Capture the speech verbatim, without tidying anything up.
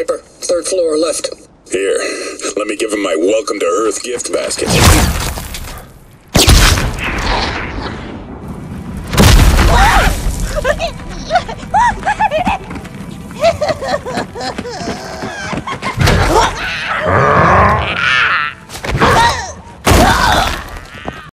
Trapper, third floor left. Here, let me give him my welcome to Earth gift basket.